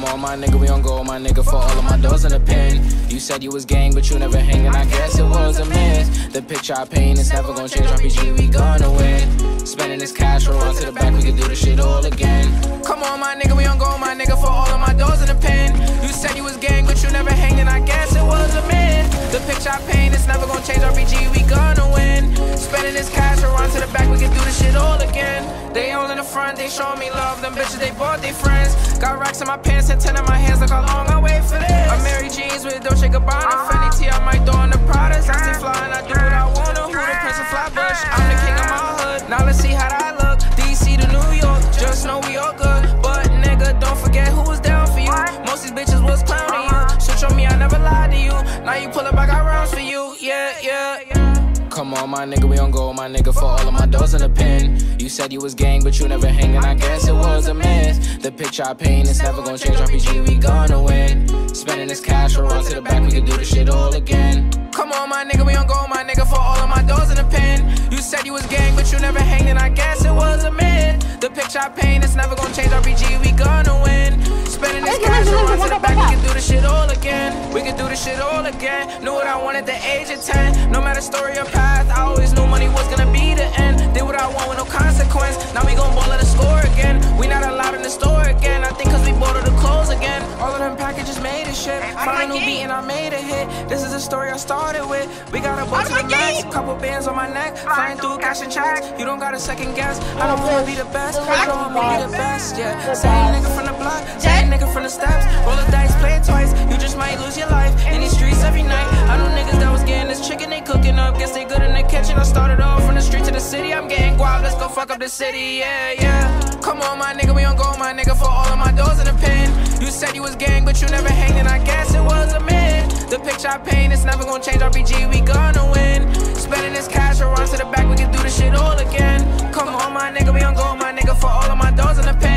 on, my nigga, we on go, my nigga, for all of my doors in the pen. You said you was gang, but you never hang, and I guess it was a myth. The picture I paint is never gonna change, RPG, we gonna win. Spending this cash, roll on to the back, we can do this shit all again. Come on, my nigga, we on go, my nigga, for all of my doors in the pen. You said you was gang, but you never hang, and I guess it was a myth. The picture I paint is never gonna change, RPG, we gonna win. Spending this cash, roll on to the back, we can do this shit all again. They all in the front, they showing me love, them bitches, they bought their friends. Got racks in my pants and 10 in my hands, like how long I wait for this. I'm Mary Jeans with Dolce Gabbana, Fendi T, I might throw on the Pradas. I stay fly and I do what I wanna, who the Prince of Flatbush? I'm the king of my hood, now let's see how that look. DC to New York, just know we all good. But nigga, don't forget who was down for you. Most these bitches was clowning you. Switch on me, I never lied to you. Now you pull up, I got rounds for you, yeah, yeah, yeah. Come on, my nigga, we on go, my nigga, for all of my doors in the pen. You said you was gang, but you never hang, and I guess it was a myth. The picture I paint is never gonna change, RPG, we gonna win. Spending this cash, roll on to the back, we can do this shit all again. Come on, my nigga, we on go, my nigga, for all of my doors in the pen. You said you was gang, but you never hang, and I guess it was a myth. The picture I paint is never gonna change, RPG, we gonna win. Spending this cash, roll on to the back, we can do this shit all again. We can do this shit all again. Knew what I wanted at the age of 10. No matter story or path, I always knew money was gonna be the end. Did what I want with no consequence. Now we gon' ball at the score again. We not allowed in the store again. I think cause we bought all the clothes again. All of them packages made it shit. Found a new beat and I made a hit. This is a story I started with. We got a boat to the max, couple bands on my neck, flying through cash and checks. You don't gotta second guess. I don't wanna be the best, I don't wanna be the best, yeah. Same nigga from the block, same nigga from the steps. Roll the dice, play it twice. You just might lose your life in these streets every night. I know niggas that was getting this chicken, they cooking up. Guess they good in the kitchen. I started off from the street to the city. I'm getting guap, let's go fuck up the city, yeah, yeah. Come on, my nigga, we on go, my nigga, for all of my doors in the pen. You said you was gang, but you never hang, and I guess it was a myth. The picture I paint is never gonna change, RPG, we gonna win. Spending this cash, roll on to the back, we can do this shit all again. Come on, my nigga, we on go, my nigga, for all of my doors in the pen.